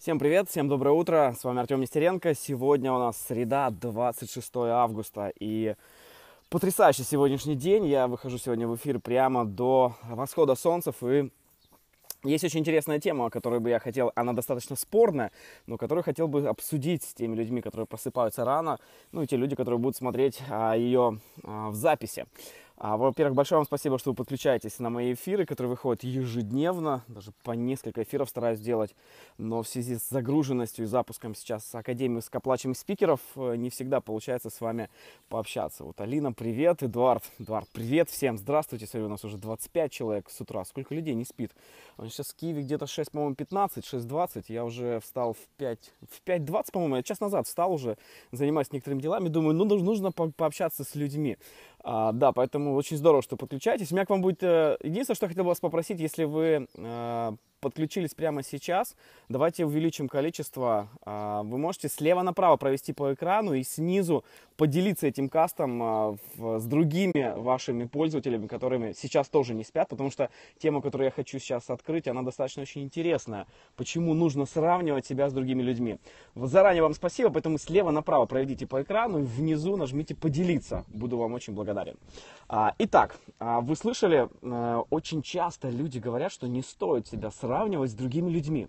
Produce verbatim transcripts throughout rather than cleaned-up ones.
Всем привет, всем доброе утро, с вами Артем Нестеренко. Сегодня у нас среда, двадцать шестое августа, и потрясающий сегодняшний день. Я выхожу сегодня в эфир прямо до восхода солнца, и есть очень интересная тема, о которой бы я хотел, она достаточно спорная, но которую хотел бы обсудить с теми людьми, которые просыпаются рано, ну и те люди, которые будут смотреть а, ее а, в записи. А, во-первых, большое вам спасибо, что вы подключаетесь на мои эфиры, которые выходят ежедневно, даже по несколько эфиров стараюсь делать, но в связи с загруженностью и запуском сейчас Академии высокооплачиваемых спикеров не всегда получается с вами пообщаться. Вот Алина, привет, Эдуард, Эдуард, привет всем, здравствуйте, смотрю, у нас уже двадцать пять человек с утра, сколько людей не спит? Сейчас в Киеве где-то шесть, по-моему, пятнадцать, шесть двадцать, я уже встал в пять, в пять двадцать, по-моему, я час назад встал уже, занимаюсь некоторыми делами, думаю, ну нужно по пообщаться с людьми. А, да, поэтому очень здорово, что подключаетесь. У меня к вам будет... Э, единственное, что я хотел бы вас попросить, если вы э, подключились прямо сейчас, давайте увеличим количество. Э, вы можете слева направо провести по экрану и снизу поделиться этим кастом э, в, с другими вашими пользователями, которыми сейчас тоже не спят, потому что тема, которую я хочу сейчас открыть, она достаточно очень интересная. Почему нужно сравнивать себя с другими людьми. Заранее вам спасибо, поэтому слева направо проведите по экрану и внизу нажмите «Поделиться». Буду вам очень благодарен. Итак, вы слышали, очень часто люди говорят, что не стоит себя сравнивать с другими людьми.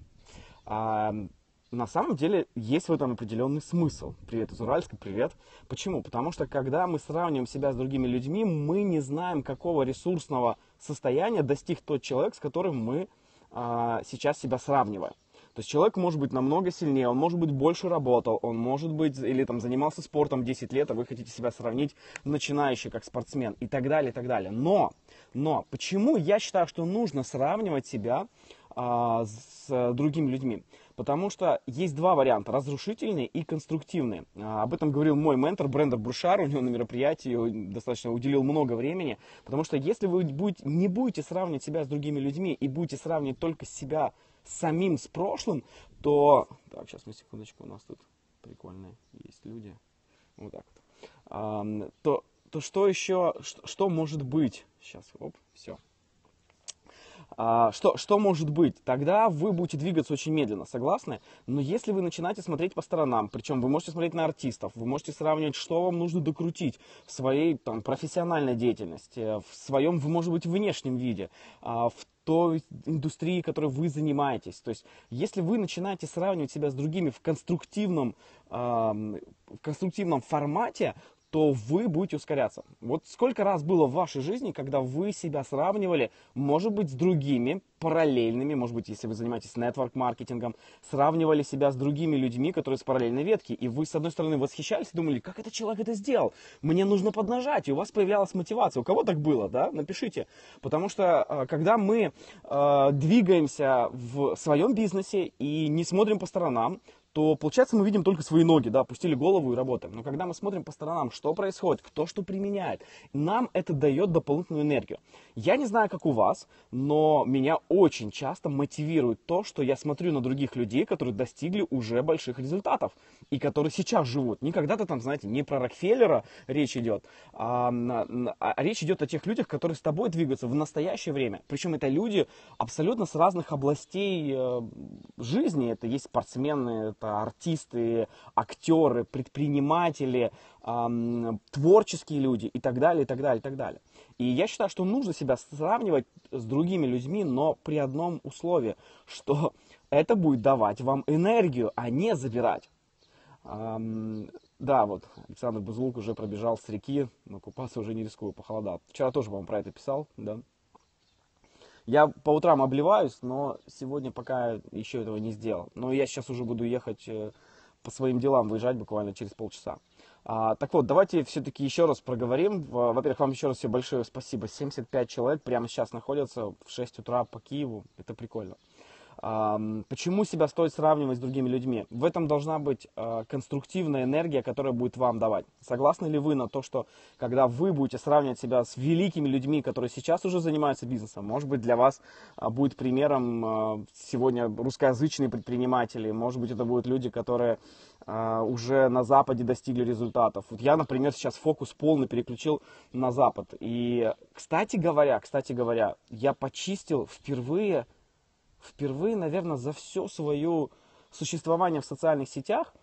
На самом деле есть в этом определенный смысл. Привет из Уральска, привет. Почему? Потому что когда мы сравниваем себя с другими людьми, мы не знаем, какого ресурсного состояния достиг тот человек, с которым мы сейчас себя сравниваем. То есть человек может быть намного сильнее, он может быть больше работал, он может быть или там занимался спортом десять лет, а вы хотите себя сравнить начинающий как спортсмен и так далее, и так далее. Но, но почему я считаю, что нужно сравнивать себя а, с другими людьми? Потому что есть два варианта, разрушительные и конструктивные. А, об этом говорил мой ментор Брендер Брушар, у него на мероприятии достаточно уделил много времени. Потому что если вы будете, не будете сравнивать себя с другими людьми и будете сравнивать только себя самим с прошлым, то... Так, сейчас, на секундочку, у нас тут прикольные есть люди. Вот так вот. А, то, то что еще, что, что может быть? Сейчас, оп, все. А, что, что может быть? Тогда вы будете двигаться очень медленно, согласны? Но если вы начинаете смотреть по сторонам, причем вы можете смотреть на артистов, вы можете сравнивать, что вам нужно докрутить в своей там, профессиональной деятельности, в своем, может быть, внешнем виде, в той индустрии, которой вы занимаетесь. То есть, если вы начинаете сравнивать себя с другими в конструктивном, э, в конструктивном формате, то вы будете ускоряться. Вот сколько раз было в вашей жизни, когда вы себя сравнивали, может быть, с другими параллельными, может быть, если вы занимаетесь нетворк-маркетингом, сравнивали себя с другими людьми, которые с параллельной ветки, и вы, с одной стороны, восхищались и думали, как этот человек это сделал, мне нужно поднажать, и у вас появлялась мотивация. У кого так было, да? Напишите. Потому что, когда мы э, двигаемся в своем бизнесе и не смотрим по сторонам, то, получается, мы видим только свои ноги, да, опустили голову и работаем. Но когда мы смотрим по сторонам, что происходит, кто что применяет, нам это дает дополнительную энергию. Я не знаю, как у вас, но меня очень часто мотивирует то, что я смотрю на других людей, которые достигли уже больших результатов и которые сейчас живут. Не когда-то там, знаете, не про Рокфеллера речь идет, а, а речь идет о тех людях, которые с тобой двигаются в настоящее время. Причем это люди абсолютно с разных областей э, жизни. Это есть спортсмены, артисты, актеры, предприниматели, эм, творческие люди и так далее, и так далее, и так далее. И я считаю, что нужно себя сравнивать с другими людьми, но при одном условии, что это будет давать вам энергию, а не забирать. Эм, да, вот Александр Бузлук уже пробежал с реки, но купаться уже не рискую, похолодал. Вчера тоже, по-моему, про это писал, да. Я по утрам обливаюсь, но сегодня пока еще этого не сделал. Но я сейчас уже буду ехать по своим делам, выезжать буквально через полчаса. А, так вот, давайте все-таки еще раз проговорим. Во-первых, вам еще раз все большое спасибо. семьдесят пять человек прямо сейчас находятся в шесть утра по Киеву. Это прикольно. Почему себя стоит сравнивать с другими людьми? В этом должна быть конструктивная энергия, которая будет вам давать. Согласны ли вы на то, что когда вы будете сравнивать себя с великими людьми, которые сейчас уже занимаются бизнесом, может быть, для вас будет примером сегодня русскоязычные предприниматели, может быть, это будут люди, которые уже на Западе достигли результатов. Вот я, например, сейчас фокус полный переключил на Запад. И, кстати говоря, кстати говоря, я почистил впервые... Впервые, наверное, за всю свою существования в социальных сетях,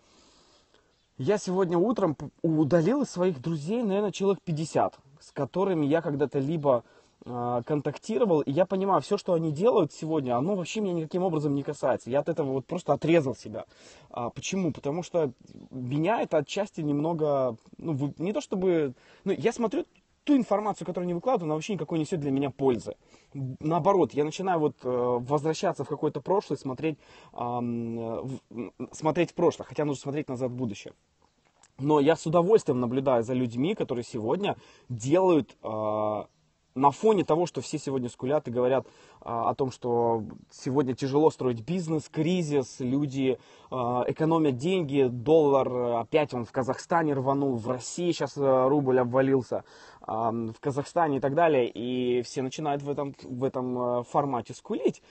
я сегодня утром удалил из своих друзей, наверное, человек пятьдесят, с которыми я когда-то либо э, контактировал, и я понимаю, все, что они делают сегодня, оно вообще меня никаким образом не касается. Я от этого вот просто отрезал себя. А, почему? Потому что меня это отчасти немного, ну, вы, не то чтобы, ну, я смотрю ту информацию, которую они выкладывают, она вообще никакой несет для меня пользы. Наоборот, я начинаю вот э, возвращаться в какое-то прошлое, смотреть, э, в, смотреть в прошлое, хотя нужно смотреть назад в будущее. Но я с удовольствием наблюдаю за людьми, которые сегодня делают э, на фоне того, что все сегодня скулят и говорят э, о том, что сегодня тяжело строить бизнес, кризис, люди э, экономят деньги, доллар опять он в Казахстане рванул, в России сейчас э, рубль обвалился, э, в Казахстане и так далее, и все начинают в этом, в этом э, формате скулить,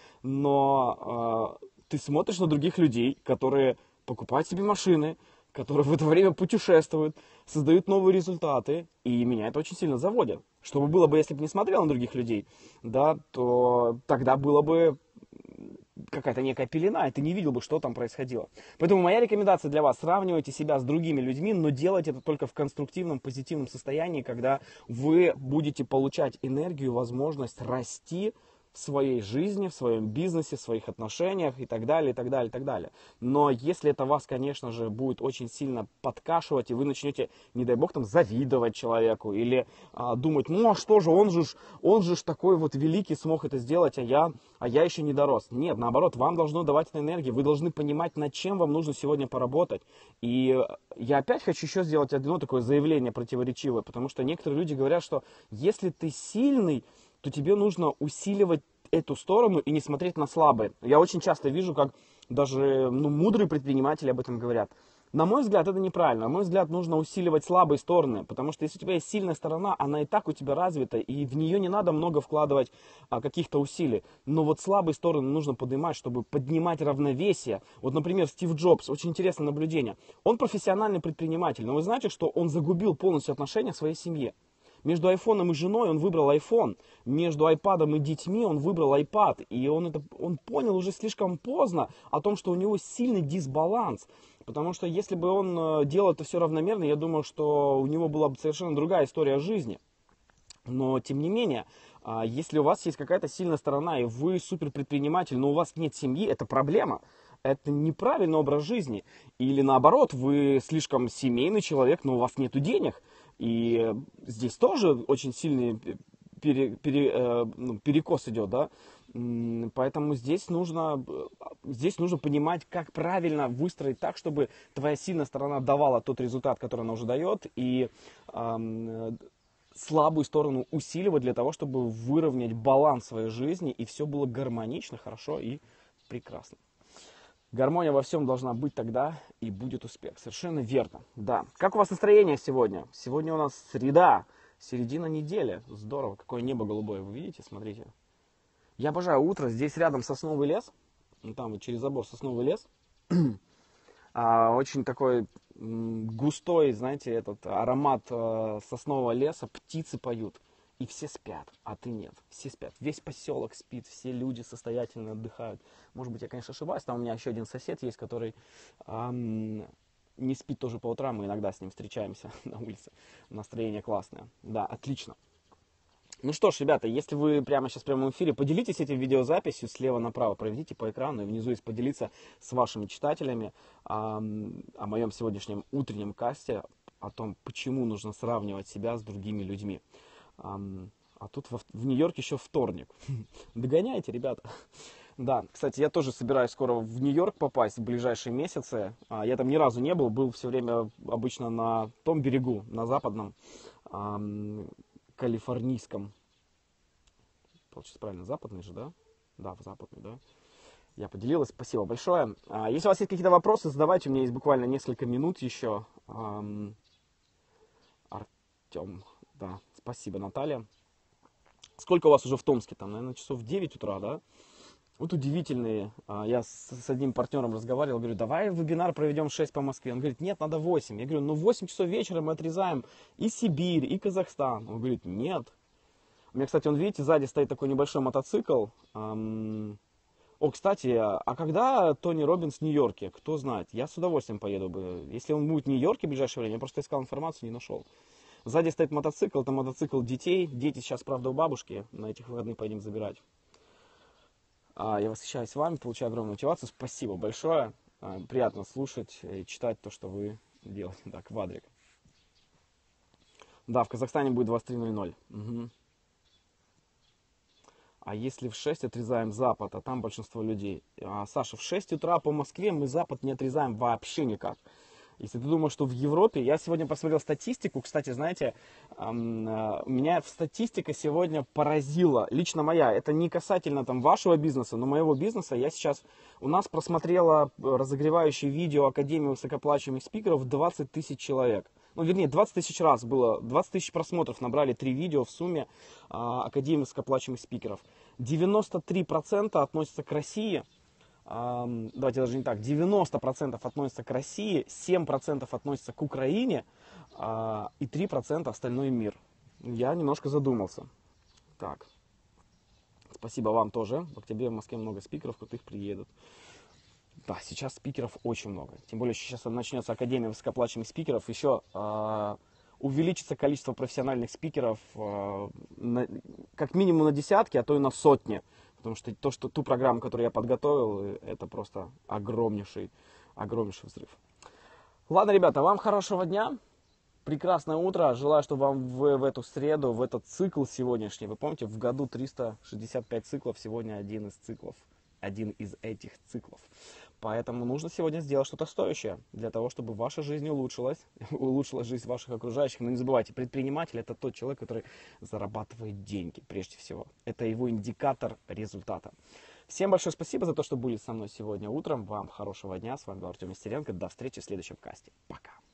но э, ты смотришь на других людей, которые покупают себе машины, которые в это время путешествуют, создают новые результаты, и меня это очень сильно заводит. Что бы было бы, если бы не смотрел на других людей, да, то тогда было бы какая-то некая пелена, и ты не видел бы, что там происходило. Поэтому моя рекомендация для вас: сравнивайте себя с другими людьми, но делайте это только в конструктивном, позитивном состоянии, когда вы будете получать энергию, возможность расти в своей жизни, в своем бизнесе, в своих отношениях и так далее, и так далее, и так далее. Но если это вас, конечно же, будет очень сильно подкашивать, и вы начнете, не дай бог, там, завидовать человеку, или а, думать, ну а что же, он же, он же такой вот великий смог это сделать, а я, а я еще не дорос. Нет, наоборот, вам должно давать это энергию, вы должны понимать, над чем вам нужно сегодня поработать. И я опять хочу еще сделать одно такое заявление противоречивое, потому что некоторые люди говорят, что если ты сильный, то тебе нужно усиливать эту сторону и не смотреть на слабые. Я очень часто вижу, как даже ну, мудрые предприниматели об этом говорят. На мой взгляд, это неправильно. На мой взгляд, нужно усиливать слабые стороны, потому что если у тебя есть сильная сторона, она и так у тебя развита, и в нее не надо много вкладывать а, каких-то усилий. Но вот слабые стороны нужно поднимать, чтобы поднимать равновесие. Вот, например, Стив Джобс, очень интересное наблюдение. Он профессиональный предприниматель, но вы знаете, что он загубил полностью отношения в своей семье. Между айфоном и женой он выбрал айфон, между айпадом и детьми он выбрал айпад. И он, это, он понял уже слишком поздно о том, что у него сильный дисбаланс. Потому что если бы он делал это все равномерно, я думаю, что у него была бы совершенно другая история жизни. Но, тем не менее, если у вас есть какая-то сильная сторона, и вы суперпредприниматель, но у вас нет семьи, это проблема. Это неправильный образ жизни. Или наоборот, вы слишком семейный человек, но у вас нет денег. И здесь тоже очень сильный пере, пере, э, ну, перекос идет, да. Поэтому здесь нужно, здесь нужно понимать, как правильно выстроить так, чтобы твоя сильная сторона давала тот результат, который она уже дает, и э, слабую сторону усиливать для того, чтобы выровнять баланс своей жизни, и все было гармонично, хорошо и прекрасно. Гармония во всем должна быть, тогда и будет успех. Совершенно верно. Да. Как у вас настроение сегодня? Сегодня у нас среда, середина недели. Здорово. Какое небо голубое. Вы видите? Смотрите. Я обожаю утро. Здесь рядом сосновый лес. Там вот через забор сосновый лес. а, очень такой м, густой, знаете, этот аромат э, соснового леса. Птицы поют. И все спят, а ты нет. Все спят. Весь поселок спит, все люди состоятельно отдыхают. Может быть, я, конечно, ошибаюсь. Там у меня еще один сосед есть, который эм, не спит тоже по утрам. Мы иногда с ним встречаемся на улице. Настроение классное. Да, отлично. Ну что ж, ребята, если вы прямо сейчас в прямом эфире, поделитесь этим видеозаписью слева направо. Проведите по экрану, и внизу есть поделиться с вашими читателями эм, о моем сегодняшнем утреннем касте, о том, почему нужно сравнивать себя с другими людьми. А тут в, в Нью-Йорке еще вторник. Догоняйте, ребята. Да, кстати, я тоже собираюсь скоро в Нью-Йорк попасть в ближайшие месяцы. Я там ни разу не был, был все время обычно на том берегу, на западном, эм, калифорнийском. Получится правильно, западный же, да? Да, в западный, да. Я поделилась, спасибо большое. Если у вас есть какие-то вопросы, задавайте, у меня есть буквально несколько минут еще. Эм, Артем, да. Спасибо, Наталья. Сколько у вас уже в Томске? Там, наверное, часов девять утра, да? Вот удивительные. Я с одним партнером разговаривал, говорю, давай вебинар проведем в шесть по Москве. Он говорит, нет, надо восемь. Я говорю, ну в восемь часов вечера мы отрезаем и Сибирь, и Казахстан. Он говорит, нет. У меня, кстати, он, видите, сзади стоит такой небольшой мотоцикл. О, кстати, а когда Тони Роббинс в Нью-Йорке? Кто знает? Я с удовольствием поеду бы. Если он будет в Нью-Йорке в ближайшее время, я просто искал информацию, не нашел. Сзади стоит мотоцикл, это мотоцикл детей. Дети сейчас, правда, у бабушки. На этих выходных поедем забирать. А, я восхищаюсь вами, получаю огромную мотивацию. Спасибо большое. А, приятно слушать и читать то, что вы делаете. Так, Квадрик. Да, в Казахстане будет двадцать три ноль ноль. Угу. А если в шесть отрезаем Запад, а там большинство людей? А, Саша, в шесть утра по Москве мы Запад не отрезаем вообще никак. Если ты думаешь, что в Европе... Я сегодня посмотрел статистику. Кстати, знаете, эм, э, меня статистика сегодня поразила. Лично моя. Это не касательно там вашего бизнеса, но моего бизнеса. Я сейчас... У нас просмотрело разогревающее видео Академии высокоплачиваемых спикеров двадцать тысяч человек. Ну, вернее, двадцать тысяч раз было. двадцать тысяч просмотров набрали три видео в сумме э, Академии высокоплачиваемых спикеров. девяносто три процента относятся к России. Давайте даже не так, девяносто процентов относятся к России, семь процентов относятся к Украине и три процента остальной мир. Я немножко задумался. Так, спасибо вам тоже. В октябре в Москве много спикеров, крутых приедут. Да, сейчас спикеров очень много. Тем более сейчас начнется Академия высокоплачиваемых спикеров. Еще э, увеличится количество профессиональных спикеров э, на, как минимум на десятки, а то и на сотни. Потому что то, что ту программу, которую я подготовил, это просто огромнейший, огромнейший взрыв. Ладно, ребята, вам хорошего дня, прекрасное утро. Желаю, чтобы вам в, в эту среду, в этот цикл сегодняшний, вы помните, в году триста шестьдесят пять циклов, сегодня один из циклов, один из этих циклов. Поэтому нужно сегодня сделать что-то стоящее для того, чтобы ваша жизнь улучшилась, улучшилась жизнь ваших окружающих. Но не забывайте, предприниматель — это тот человек, который зарабатывает деньги прежде всего. Это его индикатор результата. Всем большое спасибо за то, что были со мной сегодня утром. Вам хорошего дня. С вами был Артем Нестеренко. До встречи в следующем касте. Пока.